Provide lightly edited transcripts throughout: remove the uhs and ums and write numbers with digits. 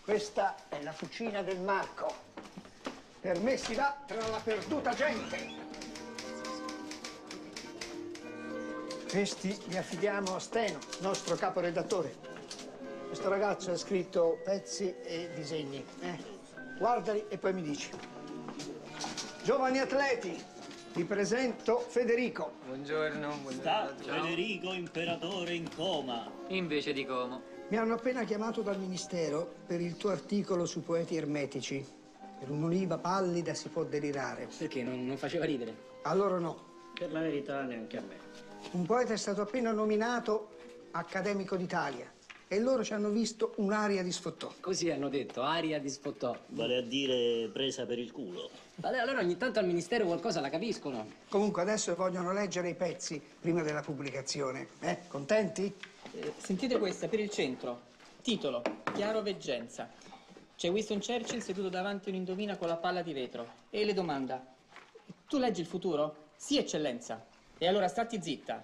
Questa è la fucina del Marco. Per me si va tra la perduta gente. Questi li affidiamo a Steno, nostro caporedattore. Questo ragazzo ha scritto pezzi e disegni. Guardali e poi mi dici. Giovani atleti, vi presento Federico. Buongiorno, buongiorno. Sta Federico, imperatore in coma. Invece di Como. Mi hanno appena chiamato dal ministero per il tuo articolo sui poeti ermetici. Per un'oliva pallida si può delirare. Perché? Non faceva ridere? A loro no. Per la verità neanche a me. Un poeta è stato appena nominato accademico d'Italia e loro ci hanno visto un'aria di sfottò. Così hanno detto, aria di sfottò. Vale a dire presa per il culo. Vabbè, allora ogni tanto al ministero qualcosa la capiscono. Comunque adesso vogliono leggere i pezzi prima della pubblicazione. Contenti? Sentite questa, per il centro. Titolo, Chiaroveggenza. C'è Winston Churchill seduto davanti a un'indomina con la palla di vetro. E le domanda, tu leggi il futuro? Sì, eccellenza. E allora statti zitta.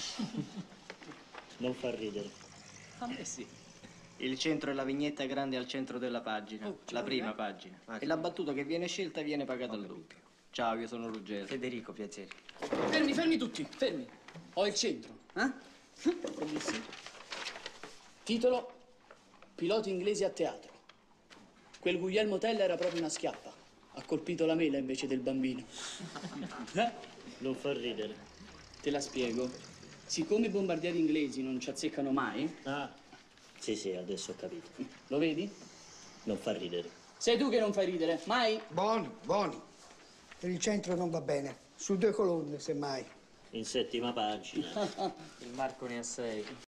Non fa ridere. A me sì. Il centro è la vignetta grande al centro della pagina, la prima pagina. E la battuta che viene scelta viene pagata al doppio. Ciao, io sono Ruggero. Federico, piacere. Fermi tutti, fermi. Ho il centro. Bellissimo. Titolo, Piloti inglesi a teatro. Quel Guglielmo Tell era proprio una schiappa. Ha colpito la mela invece del bambino. Non fa ridere. Te la spiego. Siccome i bombardieri inglesi non ci azzeccano mai, Ah, sì, adesso ho capito. lo vedi? Non fa ridere. Sei tu che non fai ridere, mai? Buoni, buoni. Per il centro non va bene. Su 2 colonne, semmai. In settima pagina. Il Marco ne ha 6.